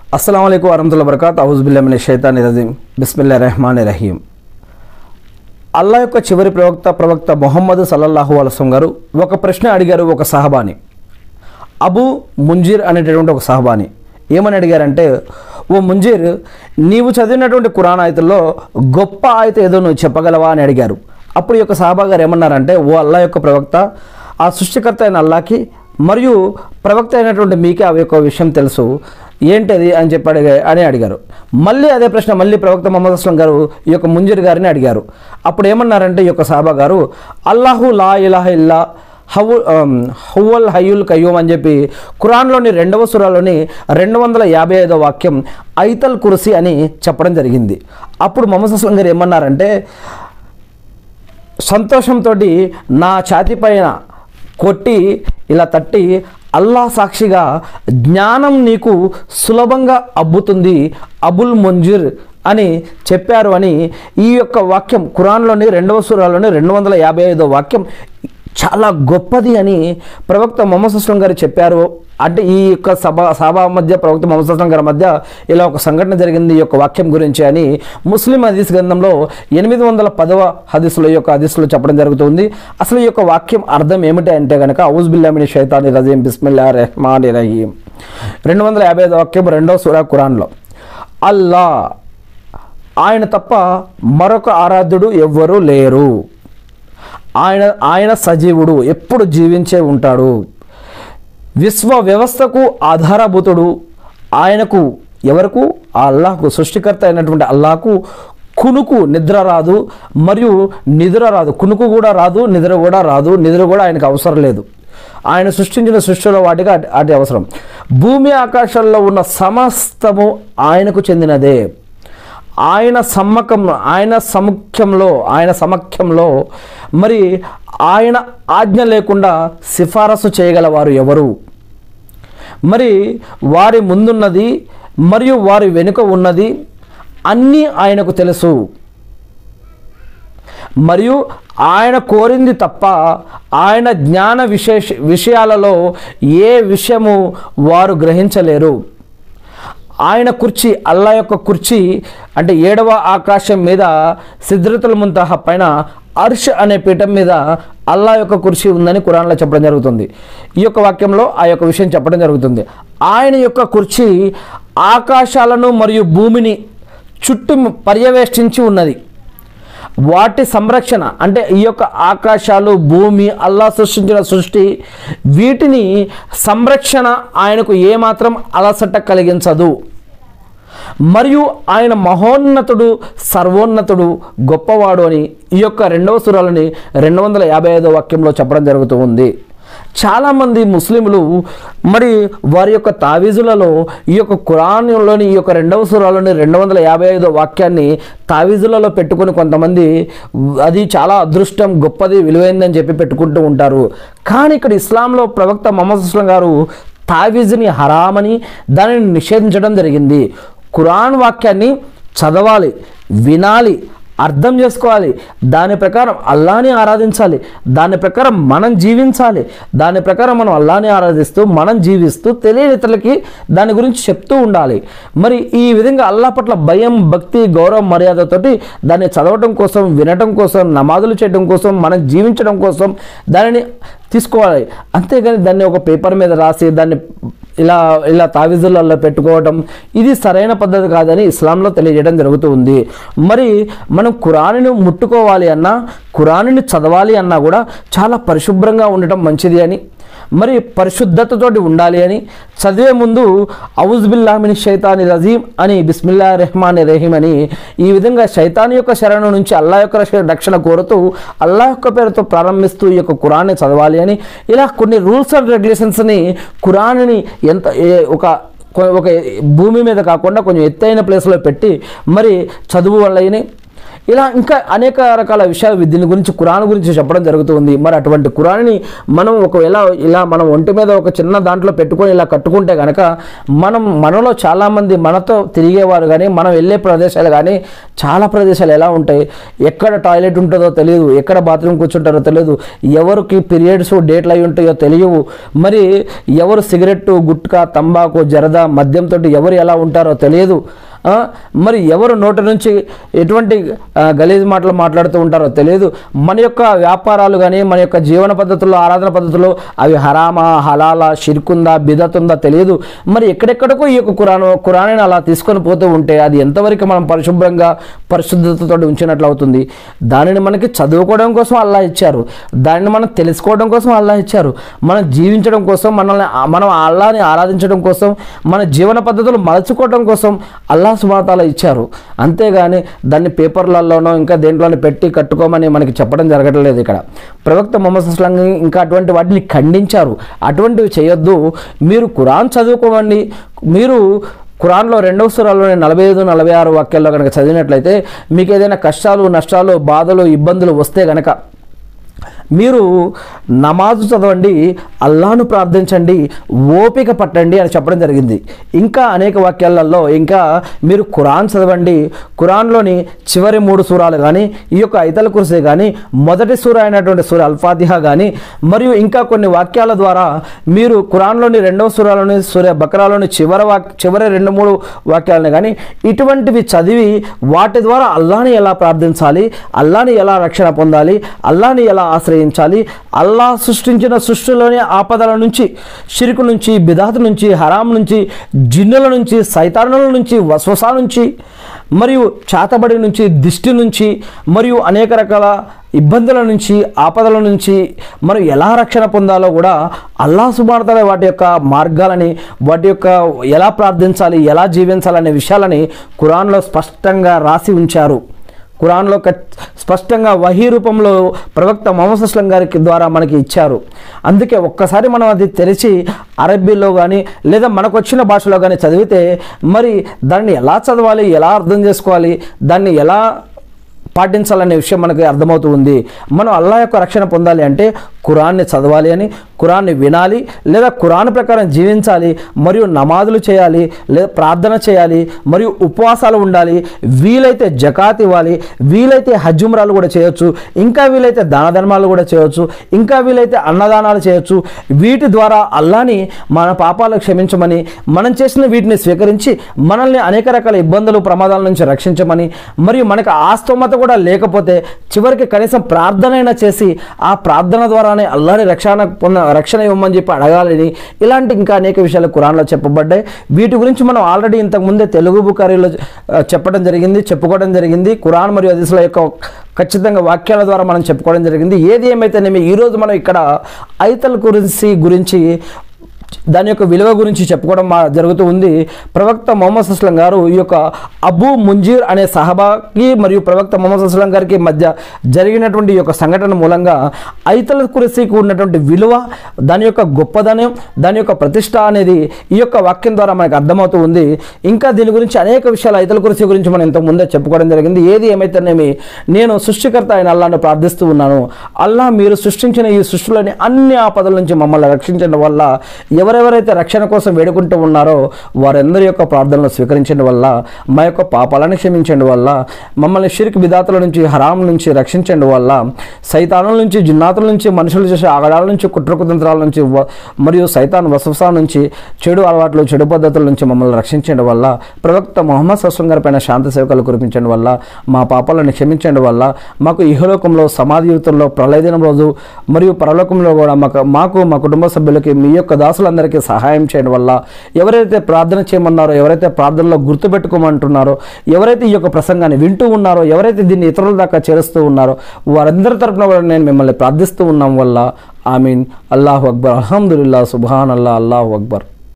अस्सलामु अलैकुम वरहमतुल्लाहि वबरकातुहू औज़ुबिल्लाहि मिनश शैतानिर रजीम बिस्मिल्लाहिर रहमानिर रहीम। అల్లా యొక్క చివరి ప్రవక్త ముహమ్మద్ సల్లల్లాహు అలైహి వసల్లం గారు ఒక ప్రశ్న అడిగారు. ఒక సహబాని అబూ ముంజిర్ అనేటటువంటి ఒక సహబాని ఏమని అడిగారంటే, ఓ ముంజిర్, నీవు చదివినటువంటి ఖురాన్ ఆయతుల్లో గొప్ప ఆయత ఏదో నువ్వు చెప్పగలవా అని అడిగారు. అప్పుడు ఈ యొక్క సహబా గారు ఏమన్నారంటే, ఓ అల్లా యొక్క ప్రవక్త, ఆ సృష్టికర్త అయిన అల్లాకి మరియు ప్రవక్త అయినటువంటి మీకే ఆ యొక్క విషయం తెలుసు, ఏంటది అని చెప్పి అని అడిగారు. మళ్ళీ అదే ప్రశ్న మళ్ళీ ప్రవక్త ముహమ్మద్ అస్లం గారు ఈ యొక్క ముంజిర్ గారిని అడిగారు. అప్పుడు ఏమన్నారంటే ఈ యొక్క సహబా గారు, అల్లాహు లా ఇలాహ ఇల్లా హువల్ హయ్యుల్ కయ్యూమ్ అని చెప్పి ఖురాన్లోని 2వ సూరాలోని 255వ వాక్యం ఐతల్ కుర్సీ అని చెప్పడం జరిగింది. అప్పుడు ముహమ్మద్ అస్లం గారు ఏమన్నారంటే, సంతోషంతో నా ఛాతీ పైన కొట్టి ఇలా తట్టి, అల్లాహ్ సాక్షిగా జ్ఞానం నీకు సులభంగా అబ్బుతుంది అబుల్ ముంజిర్ అని చెప్పారు అని ఈ యొక్క వాక్యం ఖురాన్లోని 2వ సూరాలోని 255వ వాక్యం చాలా గొప్పది అని ప్రవక్త ముహమ్మద్ అస్లం గారు చెప్పారు. అంటే ఈ యొక్క సభా మధ్య ప్రవక్త ముహమ్మద్ అస్లం గారి మధ్య ఇలా ఒక సంఘటన జరిగింది ఈ యొక్క వాక్యం గురించి అని ముస్లిం హదీస్ గ్రంథంలో 810వ హదీసులో ఈ యొక్క హదీసులో చెప్పడం జరుగుతుంది. అసలు ఈ యొక్క వాక్యం అర్థం ఏమిటి అంటే కనుక, ఔజ్ బిల్లాహి మినష్ షైతానిర్ రజీమ్ బిస్మిల్లాహిర్ రహ్మానిర్ రహీం 255వ వాక్యం 2వ సూరా ఖురాన్లో, అల్లా ఆయన తప్ప మరొక ఆరాధ్యుడు ఎవ్వరూ లేరు, ఆయన సజీవుడు, ఎప్పుడు జీవించే ఉంటాడు, విశ్వ వ్యవస్థకు ఆధారభూతుడు, ఆయనకు ఎవరకు ఆ అల్లాహకు సృష్టికర్త అయినటువంటి అల్లాహకు కునుకు నిద్ర రాదు మరియు నిద్ర రాదు, కునుకు కూడా రాదు, నిద్ర కూడా రాదు, నిద్ర కూడా ఆయనకు అవసరం లేదు. ఆయన సృష్టించిన సృష్టిలో వాటికి అటు అవసరం. భూమి ఆకాశాల్లో ఉన్న సమస్తము ఆయనకు చెందినదే. ఆయన సమక్షంలో మరి ఆయన ఆజ్ఞ లేకుండా సిఫారసు చేయగలవారు ఎవరు? మరి వారి ముందున్నది మరియు వారి వెనుక ఉన్నది అన్నీ ఆయనకు తెలుసు. మరియు ఆయన కోరింది తప్ప ఆయన జ్ఞాన విషయాలలో ఏ విషయము వారు గ్రహించలేరు. ఆయన కుర్చీ, అల్లా యొక్క కుర్చీ అంటే 7వ ఆకాశం మీద సిద్రతుల్ ముంతహా పైన అర్ష్ అనే పీఠం మీద అల్లా యొక్క కుర్చీ ఉందని ఖురాన్లో చెప్పడం జరుగుతుంది. ఈ యొక్క వాక్యంలో ఆ యొక్క విషయం చెప్పడం జరుగుతుంది. ఆయన యొక్క కుర్చీ ఆకాశాలను మరియు భూమిని చుట్టూ పర్యవేష్టించి ఉన్నది. వాటి సంరక్షణ అంటే ఈ యొక్క ఆకాశాలు, భూమి, అల్లా సృష్టించిన సృష్టి, వీటిని సంరక్షణ ఆయనకు ఏమాత్రం అలసట కలిగించదు. మరియు ఆయన మహోన్నతుడు, సర్వోన్నతుడు, గొప్పవాడు అని ఈ యొక్క 2వ సూరాలోని 255వ వాక్యంలో చెప్పడం జరుగుతూ ఉంది. చాలామంది ముస్లింలు మరి వారి యొక్క తావీజులలో ఈ యొక్క ఖురాన్లోని ఈ యొక్క 2వ సూరాలోని 255వ వాక్యాన్ని తావీజులలో పెట్టుకొని కొంతమంది అది చాలా అదృష్టం, గొప్పది, విలువైందని చెప్పి పెట్టుకుంటూ ఉంటారు. కానీ ఇక్కడ ఇస్లాంలో ప్రవక్త ముహమ్మద్ అస్లం గారు తావీజుని హరామని దానిని నిషేధించడం జరిగింది. ఖురాన్ వాక్యాన్ని చదవాలి, వినాలి, అర్థం చేసుకోవాలి, దాని ప్రకారం అల్లాని ఆరాధించాలి, దాని ప్రకారం మనం జీవించాలి, దాని ప్రకారం మనం అల్లాని ఆరాధిస్తూ మనం జీవిస్తూ తెలియని ఇతరులకి దాని గురించి చెప్తూ ఉండాలి. మరి ఈ విధంగా అల్లా పట్ల భయం, భక్తి, గౌరవం, మర్యాదతోటి దాన్ని చదవటం కోసం, వినటం కోసం, నమాజులు చేయడం కోసం, మనం జీవించడం కోసం దానిని తీసుకోవాలి. అంతేగాని దాన్ని ఒక పేపర్ మీద రాసి దాన్ని ఇలా తావీజులలో పెట్టుకోవడం ఇది సరైన పద్ధతి కాదని ఇస్లాంలో తెలియజేయడం జరుగుతూ ఉంది. మరి మనం ఖురానుని ముట్టుకోవాలి అన్నా, ఖురానుని చదవాలి అన్నా కూడా చాలా పరిశుభ్రంగా ఉండటం మంచిది అని, మరి పరిశుద్ధతతోటి ఉండాలి అని, చదివే ముందు ఔజ్ బిల్లాహి మినష్ షైతానిర్ రజీమ్ అని బిస్మిల్లాహిర్ రహ్మానిర్ రహీం అని ఈ విధంగా శైతాన్ యొక్క శరణు నుంచి అల్లా యొక్క రక్షణ కోరుతూ అల్లా యొక్క పేరుతో ప్రారంభిస్తూ ఈ యొక్క ఖురాన్ని చదవాలి అని, ఇలా కొన్ని రూల్స్ అండ్ రెగ్యులేషన్స్ని ఖురాన్ని ఎంత ఒక భూమి మీద కాకుండా కొంచెం ఎత్తైన ప్లేస్లో పెట్టి మరి చదువు వల్లని ఇలా ఇంకా అనేక రకాల విషయాలు దీని గురించి ఖురాన్ గురించి చెప్పడం జరుగుతుంది. మరి అటువంటి ఖురాన్ని మనం ఒకవేళ ఇలా మనం ఒంటి మీద ఒక చిన్న దాంట్లో పెట్టుకొని ఇలా కట్టుకుంటే కనుక మనలో చాలామంది మనతో తిరిగేవారు కానీ మనం వెళ్ళే ప్రదేశాలు కానీ చాలా ప్రదేశాలు ఎలా ఉంటాయి, ఎక్కడ టాయిలెట్ ఉంటుందో తెలియదు, ఎక్కడ బాత్రూమ్ కూర్చుంటారో తెలియదు, ఎవరికి పీరియడ్స్ డేట్లు అయి ఉంటాయో తెలియవు, మరి ఎవరు సిగరెట్టు గుట్కా తంబాకు జరదా మద్యంతో ఎవరు ఎలా ఉంటారో తెలియదు, మరి ఎవరు నోటి నుంచి ఎటువంటి గలీజ్ మాటలు మాట్లాడుతూ ఉంటారో తెలియదు. మన యొక్క వ్యాపారాలు కానీ మన యొక్క జీవన పద్ధతుల్లో ఆరాధన పద్ధతుల్లో అవి హరామా హలాలా షిర్కుందా బిదతుందా తెలియదు. మరి ఎక్కడెక్కడికో ఈ యొక్క ఖురాన్ని అలా తీసుకొని పోతూ ఉంటే అది ఎంతవరకు మనం పరిశుభ్రంగా పరిశుద్ధతతో ఉంచినట్లు అవుతుంది. దానిని మనకి చదువుకోవడం కోసం అల్లా ఇచ్చారు, దానిని మనం తెలుసుకోవడం కోసం అల్లా ఇచ్చారు, మనం జీవించడం కోసం మనం అల్లాని ఆరాధించడం కోసం మన జీవన పద్ధతులు మలుచుకోవడం కోసం అల్లా సుబ్హానహు వ తఆలా ఇచ్చారు. అంతేగాని దాన్ని పేపర్లలోనో ఇంకా దేంట్లోనే పెట్టి కట్టుకోమని మనకి చెప్పడం జరగట్లేదు. ఇక్కడ ప్రవక్త ముహమ్మద్ సల్లల్లాహు అలైహి వసల్లం ఇంకా అటువంటి వాటిని ఖండించారు. అటువంటివి చేయొద్దు, మీరు ఖురాన్ చదువుకోవండి. మీరు ఖురాన్లో 2వ సూరాలోని 45-46 వాక్యాల్లో కనుక చదివినట్లయితే మీకు ఏదైనా కష్టాలు నష్టాలు బాధలు ఇబ్బందులు వస్తే కనుక మీరు నమాజు చదవండి, అల్లాను ప్రార్థించండి, ఓపిక పట్టండి అని చెప్పడం జరిగింది. ఇంకా అనేక వాక్యాలలో ఇంకా మీరు ఖురాన్ చదవండి, ఖురాన్లోని చివరి 3 సూరాలు కానీ ఈ యొక్క ఐతల్ కుర్సీ కానీ మొదటి సూర అయినటువంటి సూర అల్-ఫాతిహా కానీ మరియు ఇంకా కొన్ని వాక్యాల ద్వారా మీరు ఖురాన్లోని 2వ సూరాలోని సూర బకరాలోని చివరి 2-3 వాక్యాలను కానీ ఇటువంటివి చదివి వాటి ద్వారా అల్లాని ఎలా ప్రార్థించాలి, అల్లాని ఎలా రక్షణ పొందాలి, అల్లాని ఎలా ఆశ్రయించాలి, అల్లా సృష్టించిన సృష్టిలోని ఆపదల నుంచి, షిర్కు నుంచి, బిదాత్ నుంచి, హరాం నుంచి, జిన్నుల నుంచి, సైతానుల నుంచి, వస్వసా నుంచి మరియు చాతబడి నుంచి, దిష్టి నుంచి మరియు అనేక రకాల ఇబ్బందుల నుంచి ఆపదల నుంచి మనం ఎలా రక్షణ పొందాలో కూడా అల్లాహ్ సుబ్హానహు వ తఆలా వాటి యొక్క మార్గాలని వాటి యొక్క ఎలా ప్రార్థించాలి ఎలా జీవించాలనే విషయాలని ఖురాన్లో స్పష్టంగా రాసి ఉంచారు. ఖురాన్లో స్పష్టంగా వహీ రూపంలో ప్రవక్త ముహమ్మద్ సల్లల్లాహు అలైహి వసల్లం గారి ద్వారా మనకి ఇచ్చారు. అందుకే ఒక్కసారి మనం అది తెరిచి అరబ్బీలో కానీ లేదా మనకు వచ్చిన భాషలో కానీ చదివితే మరి దాన్ని ఎలా చదవాలి, ఎలా అర్థం చేసుకోవాలి, దాన్ని ఎలా పాటించాలనే విషయం మనకి అర్థమవుతుంది. మనం అల్లాహ్ యొక్క రక్షణ పొందాలి అంటే ఖురాన్ని చదవాలి అని, ఖురాన్ని వినాలి లేదా ఖురాన్ ప్రకారం జీవించాలి, మరియు నమాజులు చేయాలి లేదా ప్రార్థన చేయాలి, మరియు ఉపవాసాలు ఉండాలి, వీలైతే జకాత్ ఇవ్వాలి, వీలైతే హజ్ ఉమ్రాలు కూడా చేయొచ్చు, ఇంకా వీలైతే దాన ధర్మాలు కూడా చేయొచ్చు, ఇంకా వీలైతే అన్నదానాలు చేయొచ్చు. వీటి ద్వారా అల్లాని మన పాపాలు క్షమించమని, మనం చేసిన వీటిని స్వీకరించి మనల్ని అనేక రకాల ఇబ్బందులు ప్రమాదాల నుంచి రక్షించమని, మరియు మనకు ఆస్తోమత కూడా లేకపోతే చివరికి కనీసం ప్రార్థన అయినా చేసి ఆ ప్రార్థన ద్వారానే అల్లాని రక్షణ ఇవ్వమని చెప్పి అడగాలని, ఇలాంటి ఇంకా అనేక విషయాలు ఖురాన్లో చెప్పబడ్డాయి. వీటి గురించి మనం ఆల్రెడీ ఇంతకుముందే తెలుగు బుఖారీలో చెప్పుకోవడం జరిగింది. ఖురాన్ మరియు హదీసుల యొక్క ఖచ్చితంగా వాక్యాల ద్వారా మనం చెప్పుకోవడం జరిగింది. ఏది ఏమైతేనేమి ఈరోజు మనం ఇక్కడ ఐతల్ కుర్సీ గురించి దాని యొక్క విలువ గురించి చెప్పుకోవడం జరుగుతూ ఉంది. ప్రవక్త ముహమ్మద్ సల్లల్లాహు అలైహి వసల్లం గారు ఈ యొక్క అబూ ముంజీర్ అనే సహబాకి మరియు ప్రవక్త ముహమ్మద్ సల్లల్లాహు అలైహి వసల్లం గారికి మధ్య జరిగినటువంటి ఈ యొక్క సంఘటన మూలంగా ఐతల్ కుర్సీకి ఉన్నటువంటి విలువ, దాని యొక్క గొప్పదనం, దాని యొక్క ప్రతిష్ట అనేది ఈ యొక్క వాక్యం ద్వారా మనకు అర్థమవుతూ ఉంది. ఇంకా దీని గురించి అనేక విషయాలు ఐతల్ కుర్సీ గురించి మనం ఇంతకు ముందే చెప్పుకోవడం జరిగింది. ఏది ఏమైతేనేమి నేను సృష్టికర్త అయిన అల్లాహ్ను ప్రార్థిస్తూ ఉన్నాను. అల్లాహ్ మీరు సృష్టించిన ఈ సృష్టిలోని అన్ని ఆపదల నుంచి మమ్మల్ని రక్షించడం వల్ల, ఎవరెవరైతే రక్షణ కోసం వేడుకుంటూ ఉన్నారో వారందరి యొక్క ప్రార్థనలు స్వీకరించడం వల్ల, మా యొక్క పాపాలను క్షమించడం వల్ల, మమ్మల్ని షిర్క్ బిదాతుల నుంచి హరాం నుంచి రక్షించడం వల్ల, సైతానుల నుంచి జిన్నాతుల నుంచి మనుషులు చేసే ఆగడాల నుంచి కుట్రకుతంత్రాల నుంచి మరియు సైతాన్ వసవసా నుంచి చెడు అలవాట్లు చెడు పద్ధతుల నుంచి మమ్మల్ని రక్షించడం వల్ల, ప్రవక్త ముహమ్మద్ సల్లల్లాహు అలైహి వసల్లం గారి పైన శాంతి సేవకులు కురిపించడం వల్ల, మా పాపాలను క్షమించడం వల్ల, మాకు ఇహలోకంలో సమాధి యుగంలో ప్రళయ దినం రోజు మరియు పరలోకంలో కూడా మాకు మా కుటుంబ సభ్యులకి మీ యొక్క దాసులందరికీ సహాయం చేయడం వల్ల, ఎవరైతే ప్రార్థన చేయమన్నారో, ఎవరైతే ప్రార్థనలో గుర్తుపెట్టుకోమంటున్నారో, ఎవరైతే ఈ యొక్క ప్రసంగాన్ని వింటూ ఉన్నారో, ఎవరైతే దీన్ని ఇతరుల దాకా చేరుస్తూ ఉన్నారో వారందరి తరపున నేను మిమ్మల్ని ప్రార్థిస్తూ ఉన్నాం వల్ల ఆమీన్. అల్లాహు అక్బర్. అల్హమ్దులిల్లాహ్. సుబ్హానల్లాహ్. అల్లాహు అక్బర్.